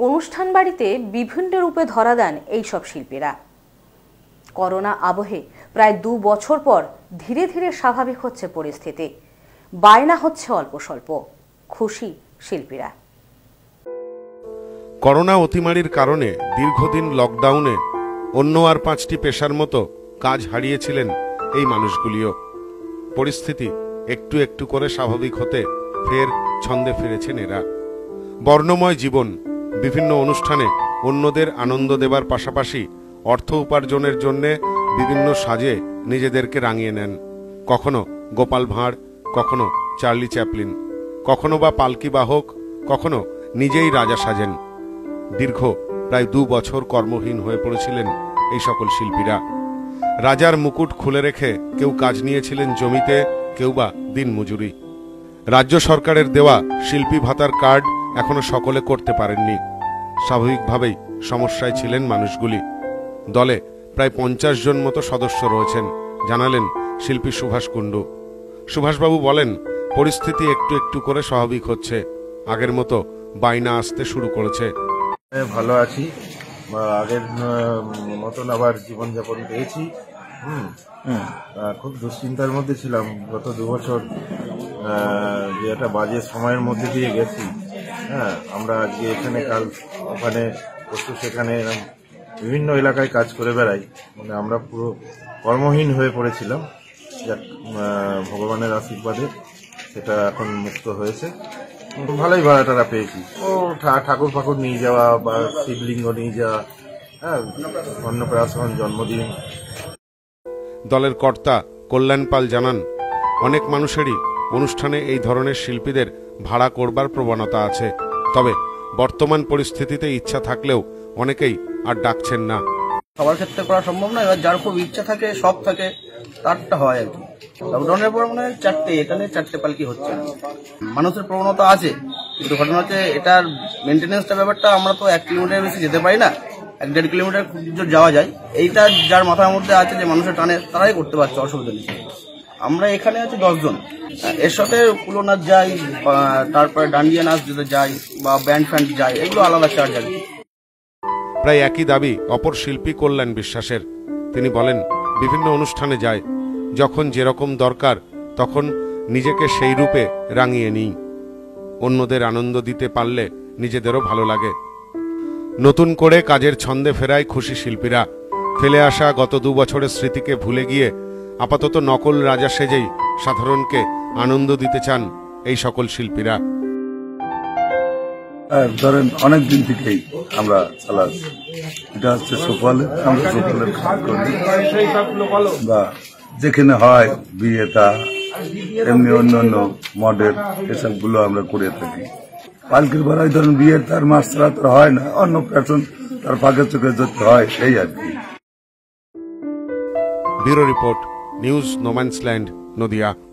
অনুষ্ঠান বাড়িতে বিভিন্ন রূপে ধরা দেন এই সব শিল্পীরা। করোনা আবহে প্রায় 2 বছর পর ধীরে ধীরে স্বাভাবিক হচ্ছে পরিস্থিতি, বায়না হচ্ছে অল্প স্বল্প, খুশি শিল্পীরা। করোনা অতিমারির কারণে দীর্ঘদিন লকডাউনে অন্য আর 5টি পেশার মতো কাজ হারিয়েছিলেন এই মানুষগুলিও। পরিস্থিতি একটু একটু করে স্বাভাবিক হতে ফের ছন্দে ফিরেছেন এরা। বর্ণময় জীবন, বিভিন্ন অনুষ্ঠানে অন্যদের আনন্দ দেবার পাশাপাশি অর্থ উপার্জনের জন্য বিভিন্ন সাজে নিজেদেরকে রাঙিয়ে নেন। কখনো গোপাল ভাঁড়, কখনো চার্লি চ্যাপলিন, কখনো বা পালকি বাহক, কখনো নিজেই রাজা সাজেন। দীর্ঘ প্রায় 2 বছর কর্মহীন হয়ে পড়েছিলেন এই সকল শিল্পীরা। রাজার মুকুট খুলে রেখে কেউ কাজ নিয়েছিলেন জমিতে, কেউ বা দিনমজুরি। রাজ্য সরকারের দেওয়া শিল্পী ভাতার কার্ড এখনো সকলে করতে পারেননি। স্বাভাবিকভাবেই সমস্যায় ছিলেন মানুষগুলি। দলে প্রায় 50 জন মতো সদস্য রয়েছেন, জানালেন শিল্পী সুভাষ কুণ্ডু। সুভাষবাবু বলেন, পরিস্থিতি একটু একটু করে স্বাভাবিক হচ্ছে, আগের মতো বায়না আসতে শুরু করেছে। ভালো আছি, আগের মতন আবার জীবনযাপন পেয়েছি। খুব দুশ্চিন্তার মধ্যে ছিলাম গত 2 বছর, যে একটা বাজে সময়ের মধ্যে দিয়ে গেছি। আমরা আজকে এখানে, কাল ওখানে, পরশু সেখানে, বিভিন্ন এলাকায় কাজ করে বেড়াই। মানে আমরা পুরো কর্মহীন হয়ে পড়েছিলাম। ভগবানের আশীর্বাদে সেটা এখন মুক্ত হয়েছে। ভালোই ভাড়াটারা পেয়েছি। ঠাকুর ফাকুর নিয়ে যাওয়া বা শিবলিঙ্গ নিয়ে যাওয়া, অন্নপ্রাশন, জন্মদিন। দলের কর্তা কল্যাণ পাল জানান, অনেক মানুষেরই অনুষ্ঠানে এই ধরনের শিল্পীদের ভাড়া করবার প্রবণতা আছে। তবে বর্তমান পরিস্থিতিতে ইচ্ছা থাকলেও অনেকেই আর ডাকছেন না। সবার ক্ষেত্রে করা সম্ভব না, এবার যার খুব ইচ্ছা থাকে, শখ থাকে, তারটা হয় আর কি। লকডাউনের পর মনে হয় 4টে পালকি হচ্ছে। মানুষের প্রবণতা আছে, কিন্তু ঘটনা হচ্ছে এটার মেনটেন্যান্সটা ব্যাপারটা, আমরা তো 1 কিলোমিটার বেশি যেতে পারি না, 1-1.5 কিলোমিটার খুব জোর যাওয়া যায়। এইটা যার মাথার মধ্যে আছে যে মানুষের টানে, তারাই করতে পারছে, অসুবিধা নেই। আমরা এখানে আছি 10 জন, এর সাথে কুলো নাচ যাই, তারপরে ডান্ডিয়া নাচ যেতে যাই, বা ব্যান্ড ফ্যান্ড যাই, এগুলো আলাদা চার্জ আছে। প্রায় একই দাবি অপর শিল্পী কল্যাণ বিশ্বাসের। তিনি বলেন, বিভিন্ন অনুষ্ঠানে যায়, যখন যেরকম দরকার তখন নিজেকে সেই রূপে রাঙিয়ে নিই। অন্যদের আনন্দ দিতে পারলে নিজেদেরও ভালো লাগে। নতুন করে কাজের ছন্দে ফেরায় খুশি শিল্পীরা। ফেলে আসা গত 2 বছরের স্মৃতিকে ভুলে গিয়ে আপাতত নকল রাজা সেজেই সাধারণকে আনন্দ দিতে চান এই সকল শিল্পীরা। ধরেন অনেক দিন থেকেই আমরা চালাচ্ছি, এটা হচ্ছে সুফলে, আমরা সুফলের কাজ করি, বা যেখানে হয় বিয়েটা, এমনি অন্যান্য মডেল, এসবগুলো আমরা করে থাকি। পালকির বেলায় ধরেন বিয়ের তার মাস ছাড়া তো হয় না, অন্য প্যাশন তার ফাঁকে চোখে যেতে হয়, এই আর কি। Bureau report, news no man's land, Nadia.